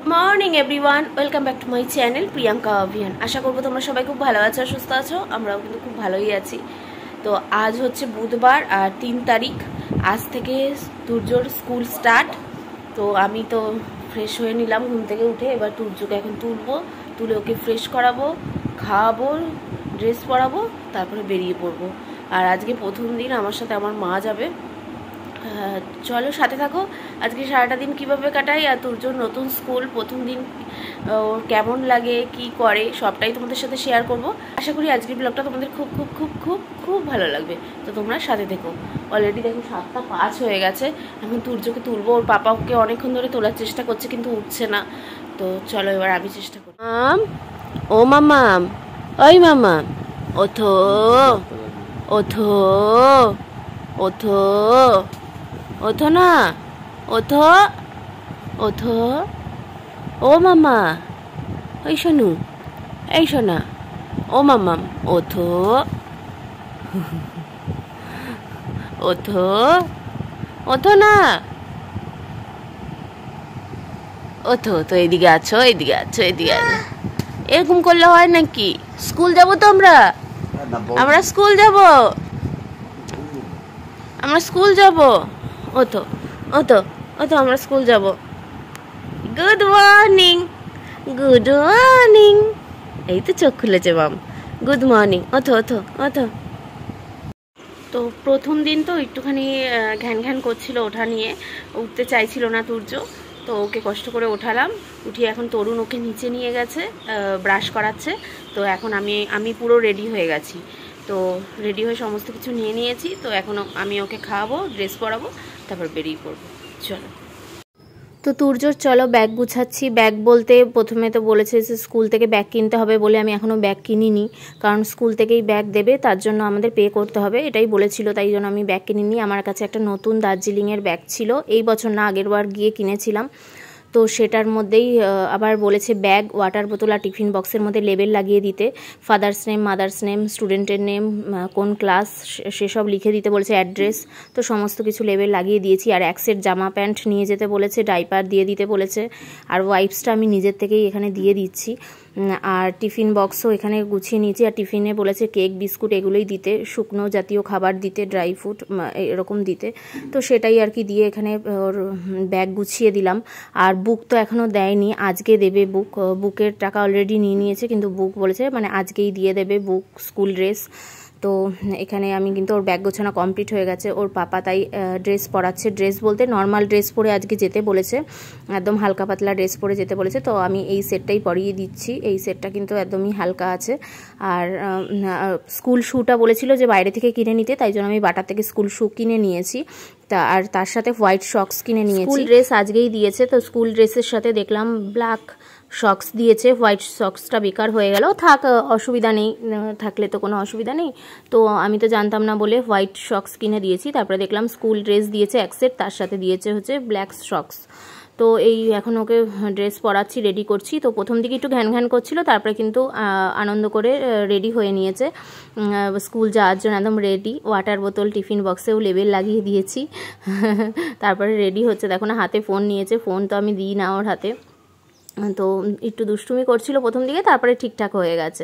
Morning everyone, welcome back to my channel Priyanka Abhiyan. আশা করবো তোমরা সবাই খুব ভালো আছো, সুস্থ আছো। আমরাও কিন্তু খুব ভালোই আছি। তো আজ হচ্ছে বুধবার আর 3 তারিখ। আজ থেকে তুর্যর স্কুল স্টার্ট। তো আমি তো ফ্রেশ হয়ে নিলাম ঘুম থেকে উঠে। এবার তুর্যকে এখন তুলে ওকে ফ্রেশ করাবো, খাওয়াবো, ড্রেস পরাবো, তারপরে বেরিয়ে পড়বো। আর আজকে প্রথম দিন আমার সাথে আমার মা যাবে। চলো সাথে থাকো। আজকে সারাটা দিন কিভাবে কাটাই আর তুর্যর নতুন স্কুল প্রথম দিন ওর কেমন লাগে, কি করে, সবটাই তোমাদের সাথে শেয়ার করব। আশা করি আজকের ব্লগটা তোমাদের খুব খুব খুব খুব খুব ভালো লাগবে। তো তোমরা সাথে থেকো। অলরেডি দেখো 7:05 হয়ে গেছে। এখন তুর্যকে তুলবো। ওর পাপা ওকে অনেকক্ষণ ধরে তোলার চেষ্টা করছে কিন্তু উঠছে না। তো চলো এবার আমি চেষ্টা করি। ও মামাম, ওই মামাম, ওঠো ওঠো ওঠো ওঠো না, ওঠো ওঠো। ও মামা, ওই শোনু, এই শোনা, ও মামাম, ওঠো ওঠো ওঠো না, ওঠো। তো এদিকে আছো, এদিকে আছো, এদিকে আছো। এরকম করলে হয় নাকি? স্কুল যাবো তো আমরা স্কুল যাবো, আমরা স্কুল যাবো। ওঠো ওঠো ওঠো, আমরা স্কুল যাব। Good morning, good morning. এই তো চোখ খুলেছে মাম। Good morning. ওঠো ওঠো ওঠো। তো প্রথম দিন তো একটুখানি ঘ্যান ঘ্যান করছিল ওঠা নিয়ে, উঠতে চাইছিল না তুর্য। তো ওকে কষ্ট করে ওঠালাম। উঠিয়ে এখন তরুণ ওকে নিচে নিয়ে গেছে, ব্রাশ করাচ্ছে। তো এখন আমি পুরো রেডি হয়ে গেছি। তো রেডি হয়ে সমস্ত কিছু নিয়ে নিয়েছি। তো এখন আমি ওকে খাওয়াবো, ড্রেস পরাবো, তারপর বেরিয়ে পড়বো। চলো। তো তুর্যর চলো ব্যাগ গুছাচ্ছি। ব্যাগ বলতে প্রথমে তো বলেছে যে স্কুল থেকে ব্যাগ কিনতে হবে বলে আমি এখনও ব্যাগ কিনিনি, কারণ স্কুল থেকেই ব্যাগ দেবে, তার জন্য আমাদের পে করতে হবে, এটাই বলেছিল। তাই জন্য আমি ব্যাগ কিনিনি। আমার কাছে একটা নতুন দার্জিলিংয়ের ব্যাগ ছিল, এই বছর না আগের বার গিয়ে কিনেছিলাম। তো সেটার মধ্যেই আবার বলেছে ব্যাগ, ওয়াটার বোতল আর টিফিন বক্সের মধ্যে লেবেল লাগিয়ে দিতে, ফাদার্স নেম, মাদার্স নেম, স্টুডেন্টের নেম, কোন ক্লাস সেসব লিখে দিতে বলেছে, অ্যাড্রেস। তো সমস্ত কিছু লেবেল লাগিয়ে দিয়েছি। আর এক সেট জামা প্যান্ট নিয়ে যেতে বলেছে, ডাইপার দিয়ে দিতে বলেছে, আর ওয়াইপসটা আমি নিজের থেকেই এখানে দিয়ে দিচ্ছি। আর টিফিন বক্সও এখানে গুছিয়ে নিয়েছি। আর টিফিনে বলেছে কেক, বিস্কুট এগুলোই দিতে, শুকনো জাতীয় খাবার দিতে, ড্রাই ফ্রুট এরকম দিতে। তো সেটাই আর কি দিয়ে এখানে ওর ব্যাগ গুছিয়ে দিলাম। আর বুক তো এখনও দেয়নি, আজকে দেবে বুক। বুকের টাকা অলরেডি নিয়ে নিয়েছে, কিন্তু বুক বলেছে মানে আজকেই দিয়ে দেবে বুক, স্কুল ড্রেস। তো এখানে আমি কিন্তু ওর ব্যাগ গোছানো কমপ্লিট হয়ে গেছে। ওর পাপা তাই ড্রেস পরাচ্ছে। ড্রেস বলতে নর্মাল ড্রেস পরে আজকে যেতে বলেছে, একদম হালকা পাতলা ড্রেস পরে যেতে বলেছে। তো আমি এই সেটটাই পরিয়ে দিচ্ছি। এই সেটটা কিন্তু একদমই হালকা আছে। আর স্কুল শ্যুটা বলেছিল যে বাইরে থেকে কিনে নিতে, তাই জন্য আমি বাটার থেকে স্কুল শ্যু কিনে নিয়েছি। আর তার সাথে হোয়াইট সক্স কিনে নিয়েছি। স্কুল ড্রেস আজকেই দিয়েছে, তো স্কুল ড্রেসের সাথে দেখলাম ব্ল্যাক সক্স দিয়েছে। হোয়াইট সক্সটা বেকার হয়ে গেল, থাক, অসুবিধা নেই, থাকলে তো কোনো অসুবিধা নেই। তো আমি তো জানতাম না বলে হোয়াইট সক্স কিনে দিয়েছি। তারপরে দেখলাম স্কুল ড্রেস দিয়েছে এক সেট, তার সাথে দিয়েছে হচ্ছে ব্ল্যাক সক্স। তো এই এখন ওকে ড্রেস পরাচ্ছি, রেডি করছি। তো প্রথম দিকে একটু ঘ্যান ঘ্যান করছিল, তারপরে কিন্তু আনন্দ করে রেডি হয়ে নিয়েছে স্কুল যাওয়ার জন্য, একদম রেডি। ওয়াটার বোতল, টিফিন বক্সেও লেবেল লাগিয়ে দিয়েছি। তারপরে রেডি হচ্ছে, দেখো না হাতে ফোন নিয়েছে। ফোন তো আমি দিই না ওর হাতে। তো একটু দুষ্টুমি করছিল প্রথম দিকে, তারপরে ঠিকঠাক হয়ে গেছে।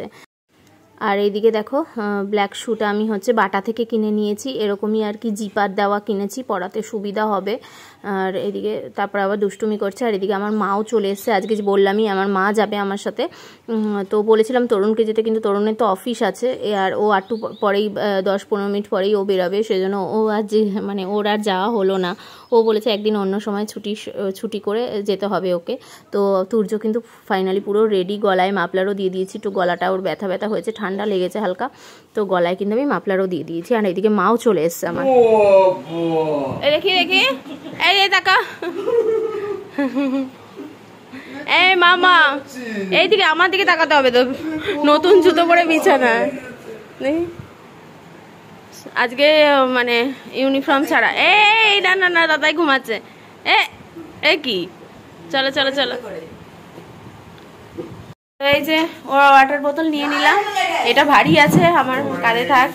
আর এইদিকে দেখো ব্ল্যাক শ্যুটা আমি হচ্ছে বাটা থেকে কিনে নিয়েছি, এরকমই আর কি জিপার দেওয়া কিনেছি, পরাতে সুবিধা হবে। আর এদিকে তারপর আবার দুষ্টুমি করছে। আর এদিকে আমার মাও চলে এসছে। আজকে বললামই আমার মা যাবে আমার সাথে। তো বলেছিলাম তরুণকে যেতে, কিন্তু তরুণের তো অফিস আছে, আর ও একটু পরেই 10-15 মিনিট পরেই ও বেরোবে, সেজন্য ও আর মানে ওর আর যাওয়া হলো না। ও বলেছে একদিন অন্য সময় ছুটি করে যেতে হবে ওকে। তো তুর্য কিন্তু ফাইনালি পুরো রেডি, গলায় মাফলারও দিয়ে দিয়েছি। একটু গলাটা ওর ব্যথা ব্যথা হয়েছে, ঠান্ডা লেগেছে হালকা, তো গলায় কিন্তু আমি মাফলারও দিয়ে দিয়েছি। আর এদিকে মাও চলে এসছে আমার। দেখি দেখি, এই টাকা, এই মামা এইদিকে আমার দিকে তাকাতে হবে তো, নতুন জুতো পরে বিছানায় আজকে মানে ইউনিফর্ম ছাড়া। এই না না না, দাদাই ঘুমাচ্ছে। এ কি, চলো চলো চলো। এই যে ওর ওয়াটার বোতল নিয়ে নিলাম, এটা ভারী আছে, আমার কাঁধে থাক।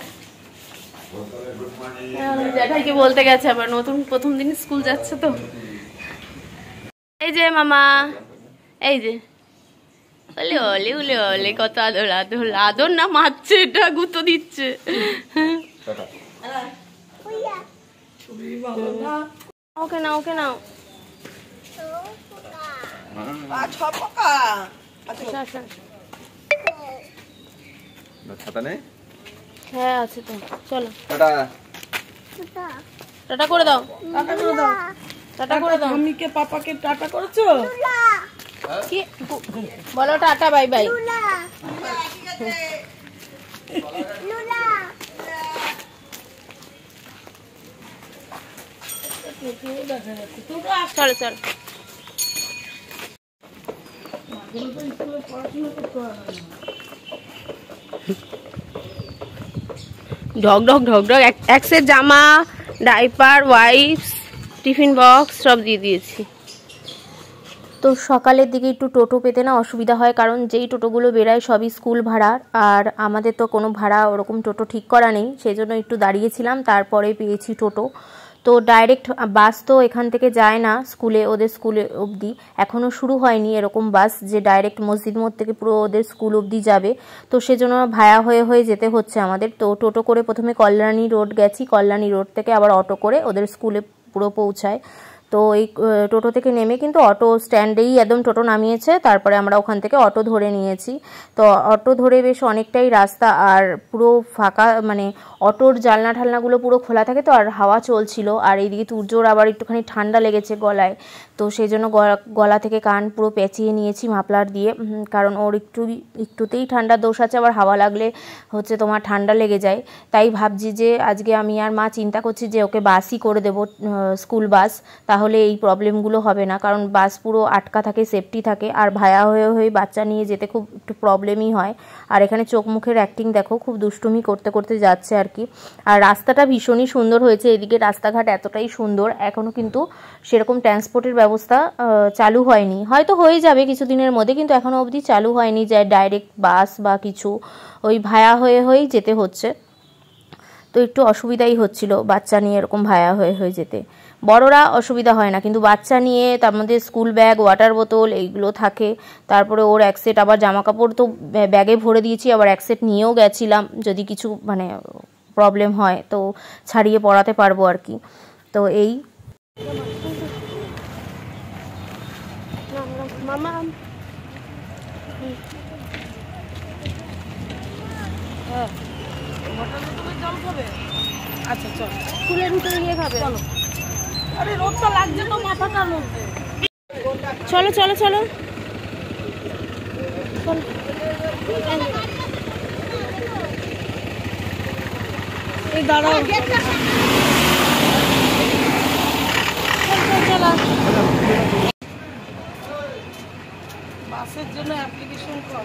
জ্যাঠাইকে বলতে গেছে আবার, নতুন প্রথম দিন স্কুল যাচ্ছে তো। এই যে মামা, এই যে ওলে ওলে ওলে ওলে, কত আদর আদর আদর না, মারছে এটা, গুঁতো দিচ্ছে। ওকে নাও, ওকে নাও। হ্যাঁ আছে তো, চলো টাটা করে দাও, টাটা করে দাও। মাম্মিকে পাপাকে টাটা করেছো? কি বলো? Tata bye bye. চলো চলো। ঢক ঢক ঢক ঢক, এক সেট জামা, ডাইপার, ওয়াইপস, টিফিন বক্স সব দিয়ে দিয়েছি। তো সকালের দিকে একটু টোটো পেতে না অসুবিধা হয়, কারণ যেই টোটোগুলো বেরায় সবই স্কুল ভাড়া, আর আমাদের তো কোনো ভাড়া ওরকম টোটো ঠিক করা নেই, সেই জন্য একটু দাঁড়িয়েছিলাম, তারপরে পেয়েছি টোটো। তো ডাইরেক্ট বাস তো এখান থেকে যায় না স্কুলে, ওদের স্কুলে অবধি এখনও শুরু হয়নি এরকম বাস যে ডাইরেক্ট মসজিদ মোড় থেকে পুরো ওদের স্কুল অবধি যাবে। তো সেজন্য ভায়া হয়ে হয়ে যেতে হচ্ছে আমাদের। তো টোটো করে প্রথমে কল্যাণী রোড গেছি, কল্যাণী রোড থেকে আবার অটো করে ওদের স্কুলে পুরো পৌঁছায়। তো এই টোটো থেকে নেমে কিন্তু অটো স্ট্যান্ডেই একদম টোটো নামিয়েছে, তারপরে আমরা ওখান থেকে অটো ধরে নিয়েছি। তো অটো ধরে বেশ অনেকটাই রাস্তা, আর পুরো ফাঁকা, মানে অটোর জানলা ঠালনাগুলো পুরো খোলা থাকে তো, আর হাওয়া চলছিল, আর এইদিকে তুর্যর আবার একটুখানি ঠান্ডা লেগেছে গলায়, তো সেই জন্য গলা থেকে কান পুরো পেঁচিয়ে নিয়েছি মাফলার দিয়ে, কারণ ওর একটুতেই ঠান্ডার দোষ আছে, আবার হাওয়া লাগলে হচ্ছে তোমার ঠান্ডা লেগে যায়। তাই ভাবছি যে আজকে আমি আর মা চিন্তা করছি যে ওকে বাসই করে দেবো, স্কুল বাস, তাহলে এই প্রবলেমগুলো হবে না, কারণ বাস পুরো আটকা থাকে, সেফটি থাকে, আর ভায়া হয়ে হয়ে বাচ্চা নিয়ে যেতে খুব একটু প্রবলেমই হয়। আর এখানে চোখ মুখের অ্যাক্টিং দেখো, খুব দুষ্টুমি করতে করতে যাচ্ছে আর কি। আর রাস্তাটা ভীষণই সুন্দর হয়েছে, এদিকে রাস্তাঘাট এতটাই সুন্দর, এখনও কিন্তু সেরকম ট্রান্সপোর্টের ব্যবস্থা চালু হয়নি, হয়তো হয়ে যাবে কিছুদিনের মধ্যে, কিন্তু এখনও অবধি চালু হয়নি যে ডাইরেক্ট বাস বা কিছু, ওই ভায়া হয়ে হয়েই যেতে হচ্ছে। তো একটু অসুবিধাই হচ্ছিল বাচ্চা নিয়ে এরকম ভায়া হয়ে হয়ে যেতে। বড়রা অসুবিধা হয় না, কিন্তু বাচ্চা নিয়ে তার মধ্যে স্কুল ব্যাগ, ওয়াটার বোতল এইগুলো থাকে, তারপরে ওর এক সেট আবার জামা কাপড় তো ব্যাগে ভরে দিয়েছি, আবার এক সেট নিয়েও গেছিলাম, যদি কিছু মানে প্রবলেম হয় তো ছাড়িয়ে পড়াতে পারবো আর কি। তো এই মামা আচ্ছা চল, স্কুলের ভিতরে গিয়ে খাবে। আরে রোদটা লাগছে তো মাথাটার মধ্যে। চলো চলো চলো, এই দাঁড়াও, বাসের জন্য অ্যাপ্লিকেশন কর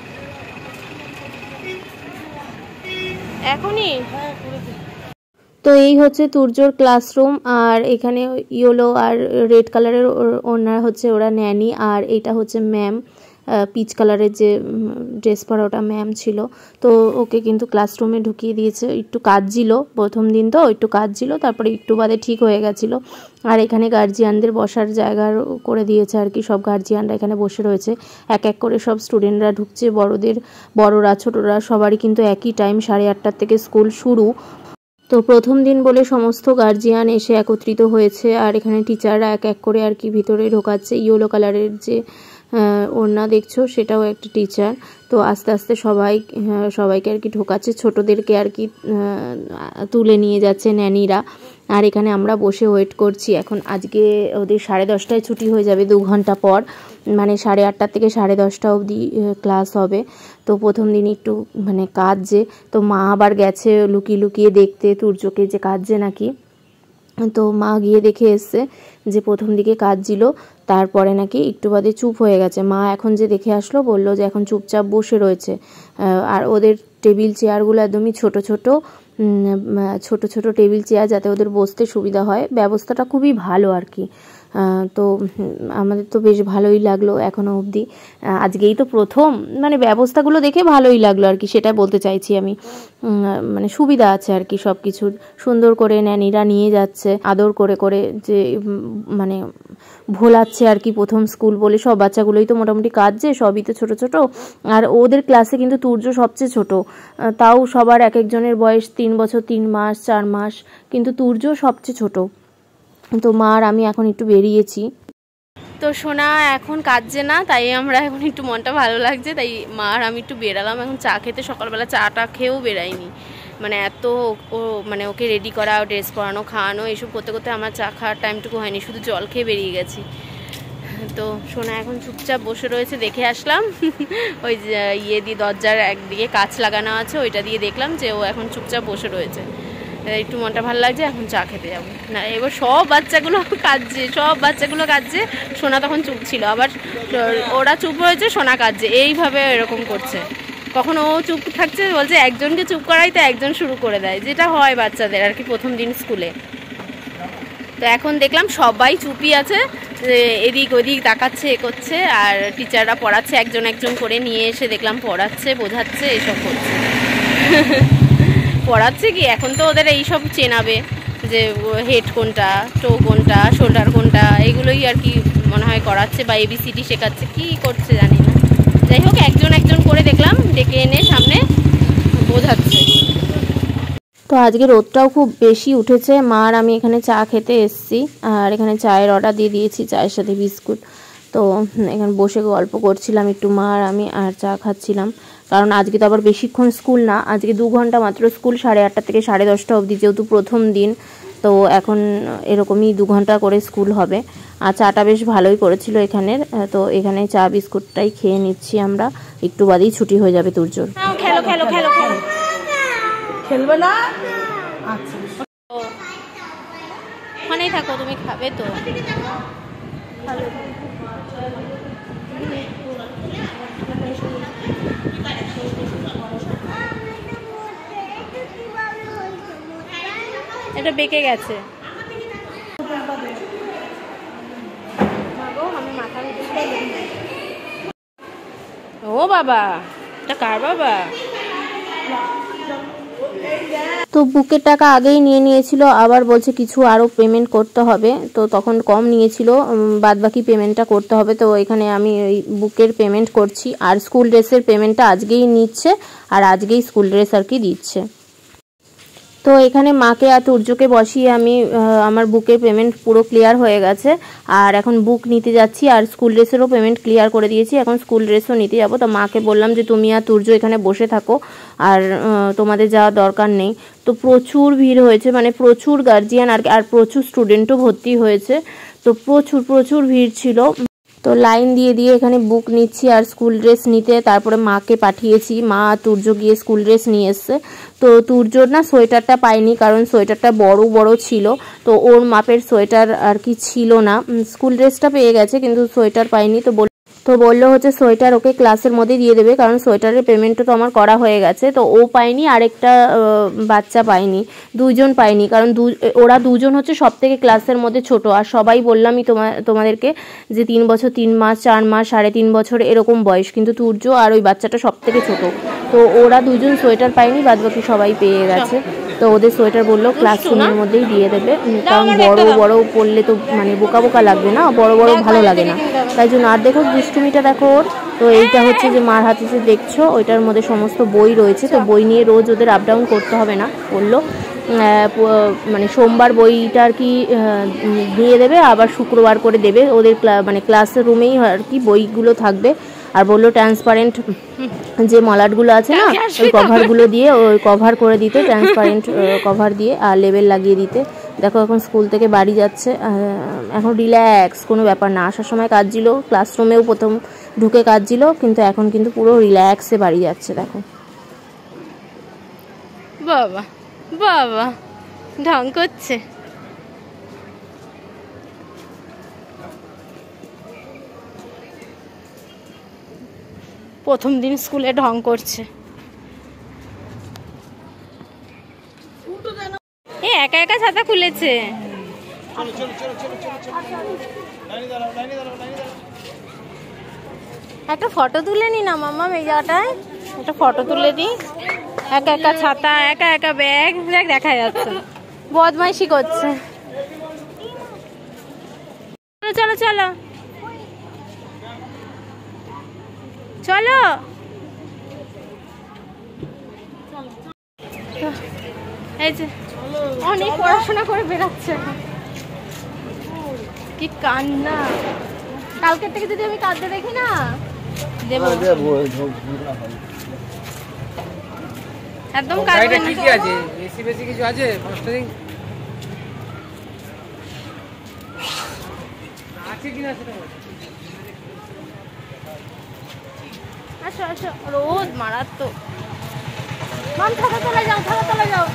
এখনই। হ্যাঁ করে দে। তো এই হচ্ছে তুর্যর ক্লাসরুম, আর এখানে ইয়েলো আর রেড কালারের ওনার হচ্ছে ওরা ন্যানি, আর এটা হচ্ছে ম্যাম, পিচ কালারের যে ড্রেস পরা ওটা ম্যাম ছিল। তো ওকে কিন্তু ক্লাসরুমে ঢুকিয়ে দিয়েছে, একটু কাঁদছিল প্রথম দিন, তো একটু কাঁদছিল, তারপরে একটু বাদে ঠিক হয়ে গেছিলো। আর এখানে গার্জিয়ানদের বসার জায়গা করে দিয়েছে আর কি, সব গার্জিয়ানরা এখানে বসে রয়েছে, এক এক করে সব স্টুডেন্টরা ঢুকছে, বড়রা ছোটরা সবারই কিন্তু একই টাইম, 8:30 থেকে স্কুল শুরু। তো প্রথম দিন বলে সমস্ত গার্জিয়ান এসে একত্রিত হয়েছে, আর এখানে টিচাররা এক এক করে আর কি ভিতরে ঢোকাচ্ছে। ইয়েলো কালারের যে ওড়না দেখছো সেটাও একটা টিচার। তো আস্তে আস্তে সবাইকে আর কি ঢোকাচ্ছে, ছোটদেরকে আর কি তুলে নিয়ে যাচ্ছে ন্যানিরা। আর এখানে আমরা বসে ওয়েট করছি। এখন আজকে ওদের 10:30টায় ছুটি হয়ে যাবে, 2 ঘন্টা পর, মানে 8:30 থেকে 10:30 অবধি ক্লাস হবে। তো প্রথম দিন একটু মানে কাঁদছে, তো মা আবার গেছে লুকিয়ে লুকিয়ে দেখতে তুর্যকে যে কাঁদছে নাকি। তো মা গিয়ে দেখে এসছে যে প্রথম দিকে কাঁদছিল, তারপরে নাকি একটু বাদে চুপ হয়ে গেছে। মা এখন যে দেখে আসলো বলল যে এখন চুপচাপ বসে রয়েছে। আর ওদের টেবিল চেয়ারগুলো একদমই ছোট ছোট টেবিল চেয়ার, যাতে ওদের বসতে সুবিধা হয়, ব্যবস্থাটা খুবই ভালো আর কি। তো আমাদের তো বেশ ভালোই লাগলো এখনও অবধি। আজকেই তো প্রথম, মানে ব্যবস্থাগুলো দেখে ভালোই লাগলো আর কি, সেটা বলতে চাইছি আমি। মানে সুবিধা আছে আর কি সব কিছুর, সুন্দর করে ন্যানিরা নিয়ে যাচ্ছে আদর করে করে, যে মানে ভোলাচ্ছে আর কি। প্রথম স্কুল বলে সব বাচ্চাগুলোই তো মোটামুটি কাঁদছে, সবই তো ছোট ছোট। আর ওদের ক্লাসে কিন্তু তুর্য সবচেয়ে ছোট, তাও সবার এক একজনের বয়স 3 বছর 3 মাস 4 মাস, কিন্তু তুর্য সবচেয়ে ছোট। তো মা আর আমি এখন একটু বেরিয়েছি। তো সোনা এখন কাঁদছে না, তাই আমরা এখন একটু মনটা ভালো লাগছে, তাই মা আর আমি একটু বেরালাম এখন চা খেতে। সকালবেলা চাটা খেয়েও বেরাইনি, মানে এত ও মানে ওকে রেডি করা, ড্রেস পরানো, খাওয়ানো, এইসব করতে করতে আমার চা খাওয়ার টাইমটুকু হয়নি, শুধু জল খেয়ে বেরিয়ে গেছি। তো সোনা এখন চুপচাপ বসে রয়েছে, দেখে আসলাম ওই ইয়ে দিয়ে দরজার একদিকে কাঁচ লাগানো আছে, ওইটা দিয়ে দেখলাম যে ও এখন চুপচাপ বসে রয়েছে। একটু মনটা ভালো লাগছে, এখন চা খেতে যাবো না। এবার সব বাচ্চাগুলো কাঁদছে, সোনা তখন চুপ ছিল, আবার ওরা চুপ হয়েছে, সোনা কাঁদছে, এইভাবে এরকম করছে। কখন ও চুপ থাকছে, বলছে একজনকে চুপ করাই তো একজন শুরু করে দেয়, যেটা হয় বাচ্চাদের আর কি প্রথম দিন স্কুলে। তো এখন দেখলাম সবাই চুপই আছে, এদিক ওদিক তাকাচ্ছে, এ করছে, আর টিচাররা পড়াচ্ছে, একজন একজন করে নিয়ে এসে দেখলাম পড়াচ্ছে, বোঝাচ্ছে, এসব করছে। পড়াচ্ছে কি, এখন তো ওদের এইসব চেনাবে, যে হেড কোনটা, টো কোনটা, শোল্ডার কোনটা, এগুলোই আর কি মনে হয় করাচ্ছে, বা ABCD শেখাচ্ছে, কি করছে জানি না। যাই হোক, একজন একজন করে দেখলাম ডেকে এনে সামনে বোঝাচ্ছে। তো আজকে রোদটাও খুব বেশি উঠেছে। মা আর আমি এখানে চা খেতে এসেছি, আর এখানে চায়ের অর্ডার দিয়ে দিয়েছি, চায়ের সাথে বিস্কুট। তো এখানে বসে গল্প করছিলাম একটু মা আর আমি, আর চা খাচ্ছিলাম। কারণ আজকে তো আবার বেশিক্ষণ স্কুল না, আজকে 2 ঘন্টা মাত্র স্কুল, 8:30 থেকে 10:30 অবধি, যেহেতু প্রথম দিন। তো এখন এরকমই 2 ঘন্টা করে স্কুল হবে। আর চাটা বেশ ভালোই করেছিল এখানের। তো এখানে চা বিস্কুটটাই খেয়ে নিচ্ছি আমরা, একটু বাদেই ছুটি হয়ে যাবে তুর্যর। খেলো খেলো খেলো খেলো, খেলবে না? আচ্ছা, ওখানেই থাকো, তুমি খাবে তো। এটা বেঁকে গেছে। ও বাবা, এটা কার বাবা? তো বুকের টাকা আগেই নিয়ে নিয়েছিল, আবার বলছে কিছু আরও পেমেন্ট করতে হবে। তো তখন কম নিয়েছিল, বাদবাকি পেমেন্টটা করতে হবে। তো এখানে আমি ওই বুকের পেমেন্ট করছি, আর স্কুল ড্রেসের পেমেন্টটা আজকেই নিচ্ছে, আর আজকেই স্কুল ড্রেস আর কি দিচ্ছে। তো এখানে মাকে আর তুর্যকে বসিয়ে আমি আমার বুকের পেমেন্ট পুরো ক্লিয়ার হয়ে গেছে, আর এখন বুক নিতে যাচ্ছি, আর স্কুল ড্রেসেরও পেমেন্ট ক্লিয়ার করে দিয়েছি, এখন স্কুল ড্রেসও নিতে যাবো। তো মাকে বললাম যে তুমি আর তুর্য এখানে বসে থাকো, আর তোমাদের যাওয়ার দরকার নেই। তো প্রচুর ভিড় হয়েছে, মানে প্রচুর গার্জিয়ান আর প্রচুর স্টুডেন্টও ভর্তি হয়েছে, তো প্রচুর ভিড় ছিল। তো লাইন দিয়ে দিয়ে এখানে বুক নিচ্ছি আর স্কুল ড্রেস নিতে, তারপরে মাকে পাঠিয়েছি, মা তুর্য গিয়ে স্কুল ড্রেস নিয়ে এসছে। তো তুর্যর না সোয়েটারটা পাইনি, কারণ সোয়েটারটা বড় ছিল, তো ওর মাপের সোয়েটার আর কি ছিল না। স্কুল ড্রেসটা পেয়ে গেছে, কিন্তু সোয়েটার পাইনি। তো বললো হচ্ছে সোয়েটার ওকে ক্লাসের মধ্যে দিয়ে দেবে, কারণ সোয়েটারের পেমেন্টও তো আমার করা হয়ে গেছে। তো ও পাইনি, আরেকটা বাচ্চা পাইনি, 2 জন পাইনি, কারণ ওরা 2 জন হচ্ছে সব থেকে ক্লাসের মধ্যে ছোট। আর সবাই বললামই তোমাদেরকে যে 3 বছর 3 মাস 4 মাস 3.5 বছর এরকম বয়স, কিন্তু তুর্য আর ওই বাচ্চাটা সব থেকে ছোট। তো ওরা 2 জন সোয়েটার পায়নি, বাদবাকি সবাই পেয়ে গেছে। তো ওদের সোয়েটার বললো ক্লাসরুমের মধ্যেই দিয়ে দেবে, কারণ বড় পরলে তো মানে বোকা লাগবে না, বড় ভালো লাগে না, তাই জন্য। আর দেখো দুষ্টুমিটা দেখো ওর। তো এইটা হচ্ছে যে মার হাতে যে দেখছো, ওইটার মধ্যে সমস্ত বই রয়েছে। তো বই নিয়ে রোজ ওদের আপ ডাউন করতে হবে না বললো, মানে সোমবার বইটা আর কি দিয়ে দেবে, আবার শুক্রবার করে দেবে। ওদের মানে ক্লাসের রুমেই আর কি বইগুলো থাকবে। আর বললো ট্রান্সপারেন্ট যে মলাটগুলো আছে না, ওই কভারগুলো দিয়ে ওই কভার করে দিতে, ট্রান্সপারেন্ট কভার দিয়ে, আর লেবেল লাগিয়ে দিতে। দেখো এখন স্কুল থেকে বাড়ি যাচ্ছে, এখন রিল্যাক্স, কোনো ব্যাপার না। আসার সময় কাঁদছিল, ক্লাসরুমেও প্রথম ঢুকে কাঁদছিল, কিন্তু এখন কিন্তু পুরো রিল্যাক্সে বাড়ি যাচ্ছে। দেখো বাবা বাবা ঢং করছে। প্রথম দিন স্কুলে ঢং করছে। এ একা ছাতা খুলেছে, একটা ফটো তুলে নি না মাম্মা এই জায়গাটায়, একটা ফটো তুলে দিই। একা একা ছাতা, একা একা ব্যাগ, দেখ দেখা যাচ্ছে বদমাইশি করছে। চলো চলো চলো এই যে অনেক পড়াশোনা করে বেরাচ্ছে, কি কান্না। কালকের থেকে যদি আমি কাঁদতে দেখি না দেবো একদম। কাঁদবে না, কি আছে বেশি বেশি কিছু আছে ফস্টারিং আছে কিনা সেটা আসো আসো, রোদ মারাত্মক। মাম ছাতা চলে যাও, ছাতা চলে যাও।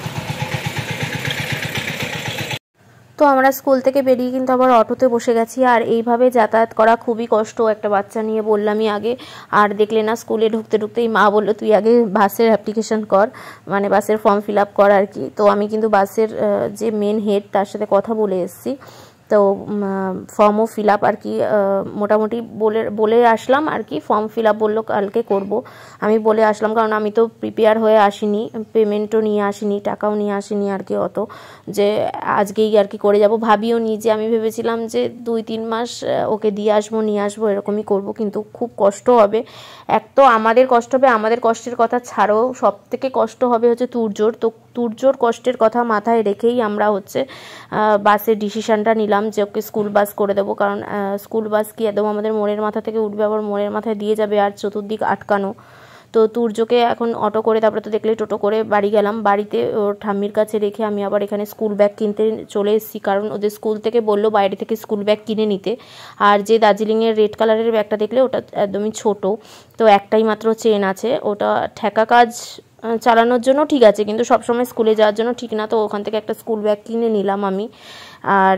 তো আমরা স্কুল থেকে বেরিয়ে কিন্তু আবার অটোতে বসে গেছি। আর এইভাবে যাতায়াত করা খুবই কষ্ট একটা বাচ্চা নিয়ে, বললামই আগে। আর দেখলে না স্কুলে ঢুকতে ঢুকতেই মা বললো তুই আগে বাসের অ্যাপ্লিকেশন কর, মানে বাসের ফর্ম ফিল আপ কর আর কি। তো আমি কিন্তু বাসের যে মেন হেড তার সাথে কথা বলে এসেছি, তো ফর্মও ফিল আপ আর কি মোটামুটি বলে আসলাম আর কি। ফর্ম ফিল আপ বললো কালকে করব, আমি বলে আসলাম, কারণ আমি তো প্রিপেয়ার হয়ে আসিনি, পেমেন্টও নিয়ে আসিনি, টাকাও নিয়ে আসিনি আর কি অত, যে আজকেই আর কি করে যাব। ভাবিও নি যে, আমি ভেবেছিলাম যে 2-3 মাস ওকে দিয়ে আসবো নিয়ে আসবো এরকমই করব, কিন্তু খুব কষ্ট হবে। এক তো আমাদের কষ্ট হবে, আমাদের কষ্টের কথা ছাড়াও সব থেকে কষ্ট হবে হচ্ছে তুর্যর। তো তুর্যর কষ্টের কথা মাথায় রেখেই আমরা হচ্ছে বাসের ডিসিশানটা নিলাম যে ওকে স্কুল বাস করে দেবো, কারণ স্কুল বাস কি একদম আমাদের মোড়ের মাথা থেকে উঠবে, আবার মোড়ের মাথায় দিয়ে যাবে, আর চতুর্দিক আটকানো। তো তুর্যকে এখন অটো করে, তারপরে তো দেখলে টোটো করে বাড়ি গেলাম। বাড়িতে ওর ঠাম্মির কাছে রেখে আমি আবার এখানে স্কুল ব্যাগ কিনতে চলে এসেছি, কারণ ওদের স্কুল থেকে বললো বাইরে থেকে স্কুল ব্যাগ কিনে নিতে। আর যে দার্জিলিংয়ের রেড কালারের ব্যাগটা দেখলে ওটা একদমই ছোট, তো একটাই মাত্র চেন আছে, ওটা ঠেকা কাজ চালানোর জন্য ঠিক আছে, কিন্তু সবসময় স্কুলে যাওয়ার জন্য ঠিক না। তো ওখান থেকে একটা স্কুল ব্যাগ কিনে নিলাম আমি। আর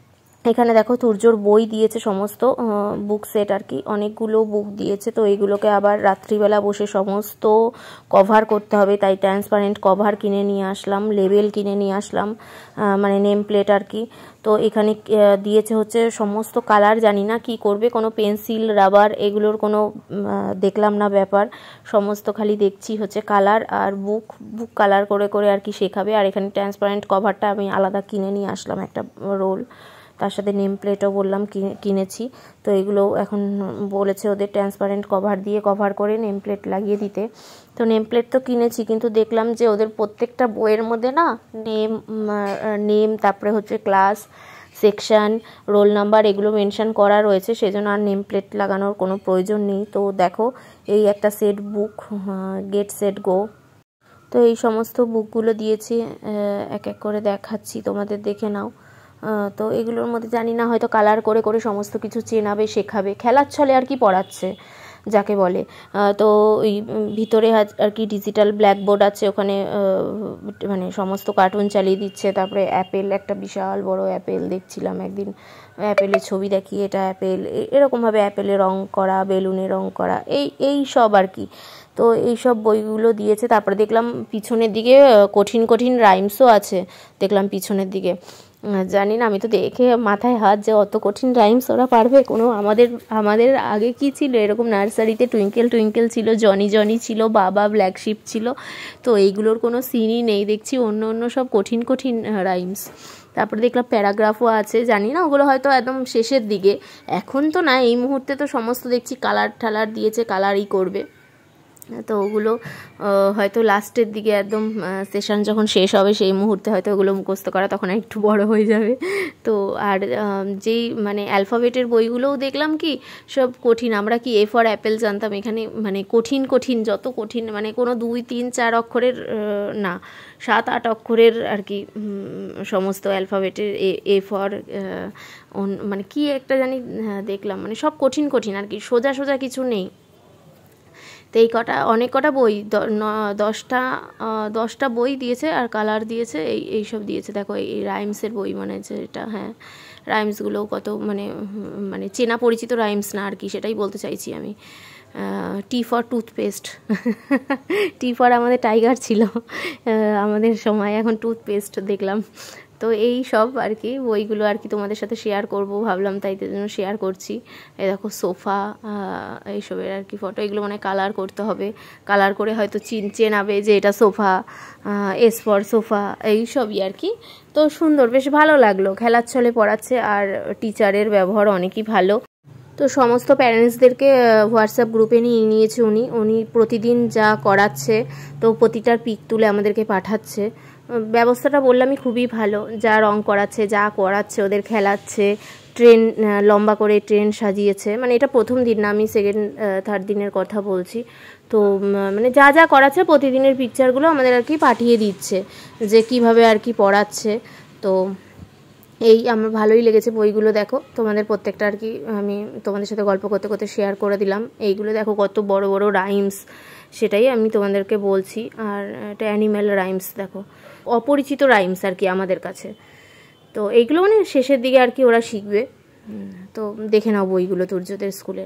এখানে দেখো তুর্যর বই দিয়েছে, সমস্ত বুক সেট আর কি, অনেকগুলো বুক দিয়েছে। তো এইগুলোকে আবার রাত্রিবেলা বসে সমস্ত কভার করতে হবে, তাই ট্রান্সপারেন্ট কভার কিনে নিয়ে আসলাম, লেবেল কিনে নিয়ে আসলাম, মানে নেম প্লেট আর কি। তো এখানে দিয়েছে হচ্ছে সমস্ত কালার, জানি না কি করবে, কোনো পেন্সিল রাবার এগুলোর কোনো দেখলাম না ব্যাপার, সমস্ত খালি দেখছি হচ্ছে কালার আর বুক কালার করে করে আর কি শেখাবে। আর এখানে ট্রান্সপারেন্ট কভারটা আমি আলাদা কিনে নিয়ে আসলাম একটা রোল, তার সাথে নেম প্লেটও বললাম কিনেছি। তো এগুলো এখন বলেছে ওদের ট্রান্সপারেন্ট কভার দিয়ে কভার করে নেম প্লেট লাগিয়ে দিতে। তো নেম প্লেট তো কিনেছি, কিন্তু দেখলাম যে ওদের প্রত্যেকটা বইয়ের মধ্যে না নেম তারপরে হচ্ছে ক্লাস, সেকশন, রোল নাম্বার এগুলো মেনশন করা রয়েছে, সেজন্য আর নেম প্লেট লাগানোর কোনো প্রয়োজন নেই। তো দেখো এই একটা set book, get set go. তো এই সমস্ত বুকগুলো দিয়েছি, এক এক করে দেখাচ্ছি, তোমাদের দেখে নাও। তো এগুলোর মধ্যে জানি না হয়তো কালার করে করে সমস্ত কিছু চেনাবে, শেখাবে, খেলার ছলে আর কি পড়াচ্ছে যাকে বলে। তো ওই ভিতরে আর কি ডিজিটাল ব্ল্যাকবোর্ড আছে, ওখানে মানে সমস্ত কার্টুন চালিয়ে দিচ্ছে। তারপরে অ্যাপেল, একটা বিশাল বড় অ্যাপেল দেখছিলাম একদিন, অ্যাপেলের ছবি দেখিয়ে এটা অ্যাপেল, এরকমভাবে অ্যাপেলে রং করা, বেলুনে রং করা, এই সব আর কি। তো এই সব বইগুলো দিয়েছে। তারপরে দেখলাম পিছনের দিকে কঠিন কঠিন রাইমসও আছে, দেখলাম পিছনের দিকে, জানি না, আমি তো দেখে মাথায় হাত যে অত কঠিন রাইমস ওরা পারবে কোনো। আমাদের আগে কি ছিল, এরকম নার্সারিতে টুইঙ্কেল টুইঙ্কেল ছিল, জনি জনি ছিল, বাবা ব্ল্যাক শিপ ছিল, তো এইগুলোর কোনো সিনই নেই, দেখছি অন্য সব কঠিন কঠিন রাইমস। তারপরে দেখলাম প্যারাগ্রাফও আছে, জানি না ওগুলো হয়তো একদম শেষের দিকে, এখন তো না, এই মুহূর্তে তো সমস্ত দেখছি কালার ঠালার দিয়েছে, কালারই করবে। তো ওগুলো হয়তো লাস্টের দিকে একদম সেশন যখন শেষ হবে সেই মুহূর্তে হয়তো ওগুলো মুখস্থ করা তখন একটু বড় হয়ে যাবে। তো আর যেই মানে অ্যালফাবেটের বইগুলোও দেখলাম কি সব কঠিন, আমরা কি এ ফর অ্যাপেল জানতাম, এখানে মানে কঠিন যত কঠিন, মানে কোনো 2-3-4 অক্ষরের না, 7-8 অক্ষরের আর কি সমস্ত অ্যালফাবেটের, এ ফর মানে কি একটা জানি দেখলাম, মানে সব কঠিন আর কি, সোজা কিছু নেই। তো অনেক কটা বই, 10টা বই দিয়েছে, আর কালার দিয়েছে, এইসব দিয়েছে। দেখো এই রাইমসের বই, মানে যেটা, হ্যাঁ রাইমসগুলোও কত মানে চেনা পরিচিত রাইমস না আর কি, সেটাই বলতে চাইছি আমি। T for toothpaste, T for আমাদের টাইগার ছিল আমাদের সময়, এখন টুথপেস্ট দেখলাম। তো এই সব আর কি বইগুলো আর কি তোমাদের সাথে শেয়ার করব ভাবলাম, তাই জন্য শেয়ার করছি। এই দেখো সোফা, এইসবের আর কি ফটো, এগুলো মানে কালার করতে হবে, কালার করে হয়তো চেনাবে যে এটা সোফা, এস ফর সোফা, এই সবই আর কি। তো সুন্দর, বেশ ভালো লাগলো, খেলার ছলে পড়াচ্ছে আর টিচারের ব্যবহার অনেকই ভালো। তো সমস্ত প্যারেন্টসদেরকে হোয়াটসঅ্যাপ গ্রুপে নিয়েছে উনি প্রতিদিন যা করাচ্ছে, তো প্রতিটার পিক তুলে আমাদেরকে পাঠাচ্ছে। ব্যবস্থাটা বললামই খুবই ভালো, যা রং করাচ্ছে, যা করাচ্ছে, ওদের খেলাচ্ছে, ট্রেন লম্বা করে ট্রেন সাজিয়েছে। মানে এটা প্রথম দিন না, আমি সেকেন্ড থার্ড দিনের কথা বলছি। তো মানে যা যা করাচ্ছে প্রতিদিনের পিকচারগুলো আমাদের আর কি পাঠিয়ে দিচ্ছে, যে কিভাবে আর কি পড়াচ্ছে। তো এই আমার ভালোই লেগেছে বইগুলো। দেখো তোমাদের প্রত্যেকটা আর কি আমি তোমাদের সাথে গল্প করতে করতে শেয়ার করে দিলাম। এইগুলো দেখো কত বড় বড় রাইমস, সেটাই আমি তোমাদেরকে বলছি। আর এটা অ্যানিম্যাল রাইমস, দেখো অপরিচিত রাইমস আর কি আমাদের কাছে। তো এইগুলো মানে শেষের দিকে আর কি ওরা শিখবে। তো দেখে নাও বইগুলো তুর্যদের স্কুলের।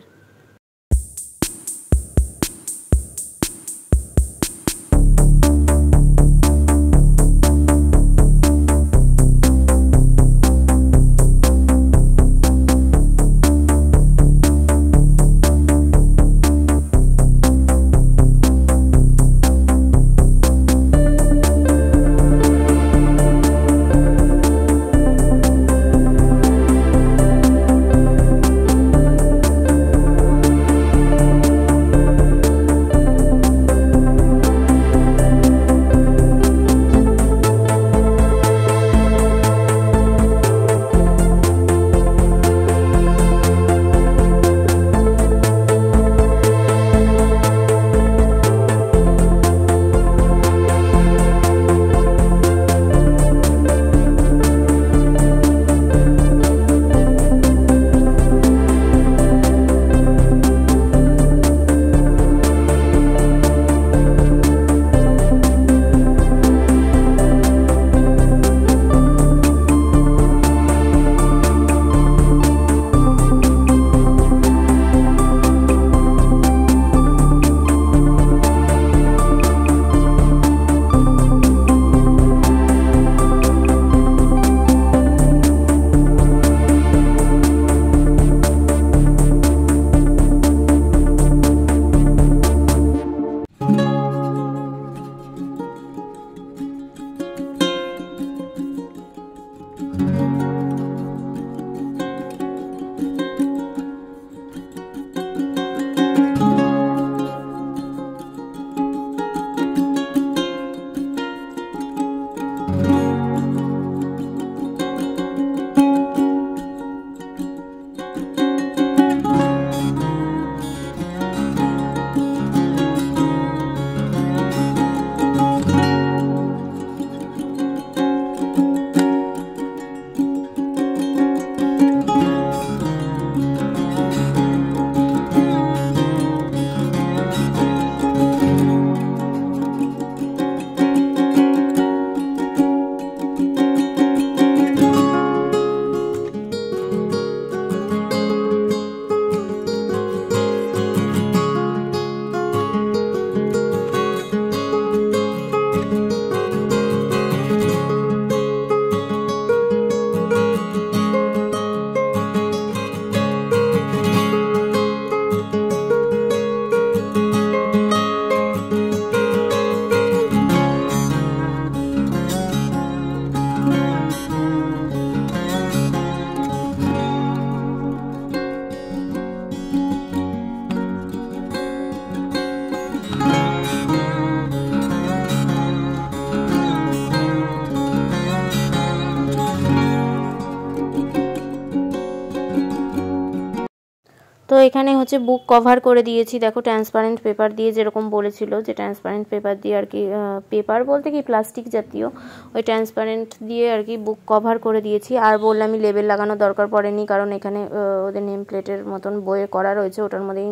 তো এখানে হচ্ছে বুক কভার করে দিয়েছি, দেখো ট্রান্সপারেন্ট পেপার দিয়ে, যেরকম বলেছিল যে ট্রান্সপারেন্ট পেপার দিয়ে আর কি, পেপার বলতে কি প্লাস্টিক জাতীয়, ওই ট্রান্সপারেন্ট দিয়ে আর কি বুক কভার করে দিয়েছি। আর বললাম আমি লেবেল লাগানোর দরকার পড়েনি, কারণ এখানে ওদের নেম প্লেটের মতন বইয়ে করা রয়েছে, ওটার মধ্যেই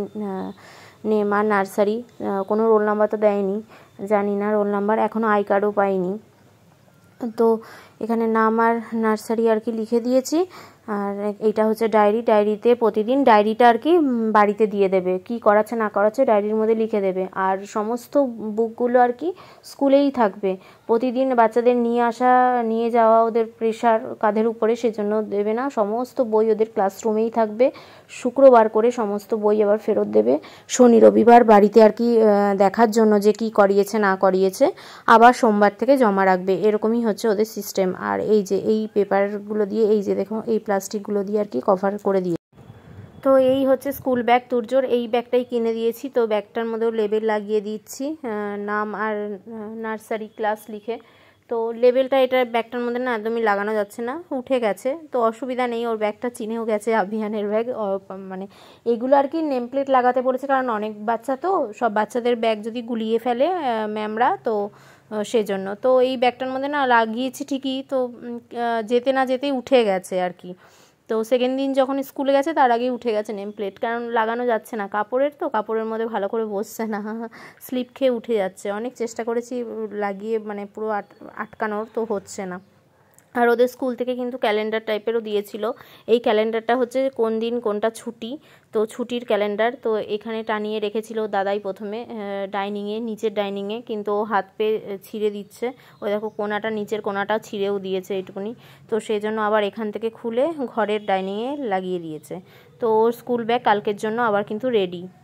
নেম আর নার্সারি, কোনো রোল নাম্বার তো দেয়নি, জানি না রোল নাম্বার, এখনও আই কার্ডও পাইনি। তো এখানে নাম আর নার্সারি আর কি লিখে দিয়েছি। আর এইটা হচ্ছে ডায়েরিতে প্রতিদিন ডায়েরিটা আর কি বাড়িতে দিয়ে দেবে, কি করাচ্ছে না করাচ্ছে ডায়েরির মধ্যে লিখে দেবে। আর সমস্ত বুকগুলো আর কি স্কুলেই থাকবে। প্রতিদিন বাচ্চাদের নিয়ে আসা নিয়ে যাওয়া ওদের প্রেশার কাঁধের উপরে, সেজন্য দেবে না। সমস্ত বই ওদের ক্লাসরুমেই থাকবে। শুক্রবার করে সমস্ত বই আবার ফেরত দেবে। শনি রবিবার বাড়িতে আর কি দেখার জন্য যে কি করিয়েছে না করিয়েছে, আবার সোমবার থেকে জমা রাখবে। এরকমই হচ্ছে ওদের সিস্টেম। আর এই যে এই পেপারগুলো দিয়ে, এই যে দেখো এই প্লাস্টিকগুলো দিয়ে আর কি কভার করে দিয়ে। তো এই হচ্ছে স্কুল ব্যাগ তুর্যর। এই ব্যাগটাই কিনে দিয়েছি। তো ব্যাগটার মধ্যেও লেবেল লাগিয়ে দিচ্ছি, নাম আর নার্সারি ক্লাস লিখে। তো লেবেলটা এটা ব্যাগটার মধ্যে না একদমই লাগানো যাচ্ছে না, উঠে গেছে। তো অসুবিধা নেই, ওর ব্যাগটা চিনেও গেছে আভিয়ানের ব্যাগ। মানে এগুলো আর কি নেম প্লেট লাগাতে বলেছে, কারণ অনেক বাচ্চা, তো সব বাচ্চাদের ব্যাগ যদি গুলিয়ে ফেলে ম্যামরা, তো সেজন্য। তো এই ব্যাগটার মধ্যে না লাগিয়েছি ঠিকই, তো যেতে না যেতেই উঠে গেছে আর কি। তো সেকেন্ড দিন যখন স্কুলে গেছে তার আগেই উঠে গেছে নেম প্লেট, কারণ লাগানো যাচ্ছে না, কাপড়ের তো, কাপড়ের মধ্যে ভালো করে বসছে না, স্লিপ খেয়ে উঠে যাচ্ছে। অনেক চেষ্টা করেছি লাগিয়ে মানে পুরো আটকানোর, তো হচ্ছে না। আর ওদের স্কুল থেকে কিন্তু ক্যালেন্ডার টাইপেরও দিয়েছিল। এই ক্যালেন্ডারটা হচ্ছে কোন দিন কোনটা ছুটি, তো ছুটির ক্যালেন্ডার। তো এখানে টানিয়ে রেখেছিল দাদাই প্রথমে ডাইনিংয়ে, নিচের ডাইনিংয়ে, কিন্তু ও হাত পেয়ে ছিঁড়ে দিচ্ছে। ওই দেখো কোনাটা, নিচের কোনাটা ছিঁড়েও দিয়েছে এইটুকুনি। তো সেই জন্য আবার এখান থেকে খুলে ঘরের ডাইনিংয়ে লাগিয়ে দিয়েছে। তো ওর স্কুল ব্যাগ কালকের জন্য আবার কিন্তু রেডি।